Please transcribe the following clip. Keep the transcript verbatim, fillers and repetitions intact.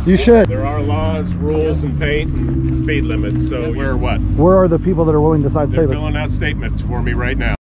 You should. There are laws, rules, and paint, and speed limits, so we're what? Where are the people that are willing to sign They're statements? filling out statements for me right now.